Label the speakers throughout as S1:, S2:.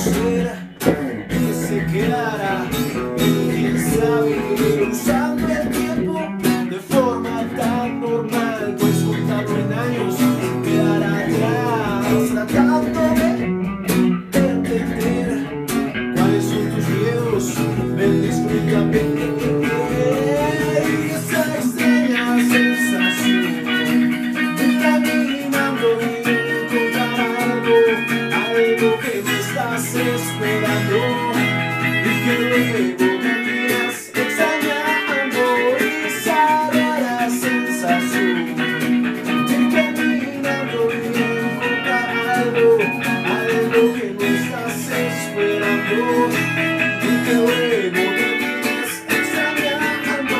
S1: ser que se quedara, y quién sabe, usando el tiempo de forma tan normal, pues contarlo en años quedará atrás, tratando de entender cuáles son tus miedos. Ven, disfrútame esa extraña sensación de caminando y encontrar algo que me estás esperando y que luego terminas extrañando. Esa rara sensación de caminando y encontrar algo que me estás esperando y que luego terminas extrañando.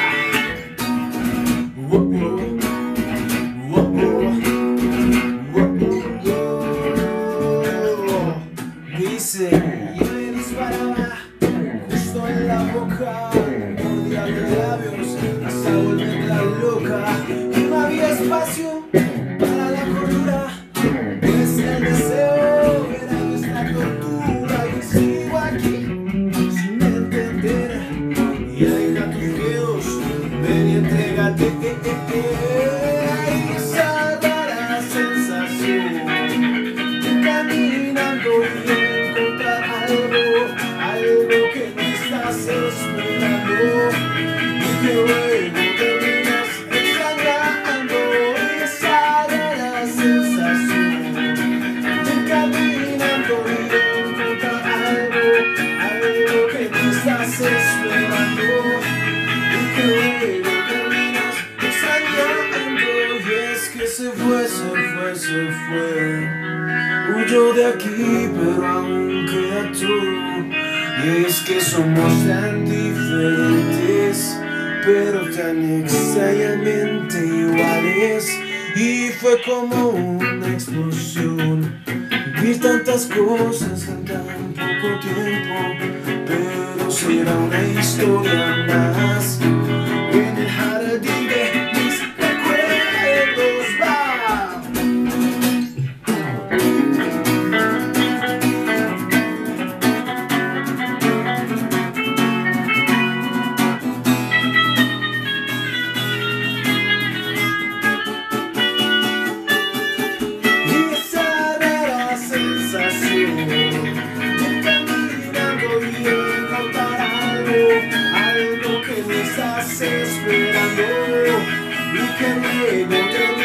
S1: Dice, y me disparaba justo en la boca, mordía los labios hasta volverla loca, y no había espacio para la cordura, pues el deseo era nuestra tortura. Y sigo aquí sin entender, y deja tus miedos, ven y entrégate. Esa rara sensación de caminando y encontrar algo que no estás esperando y que luego terminas extrañando. Esa rara sensación de caminando y encontrar algo que no estás esperando y que luego terminas extrañando. Y es que se fue, huyó de aquí, pero aún queda todo. Y es que somos tan diferentes, pero tan extrañamente iguales. Y fue como una explosión, vivir tantas cosas en tan poco tiempo, pero será una historia más en el jardín de mis recuerdos. Va. Y esa rara sensación de caminando y encontrar algo que me estás esperando y que luego te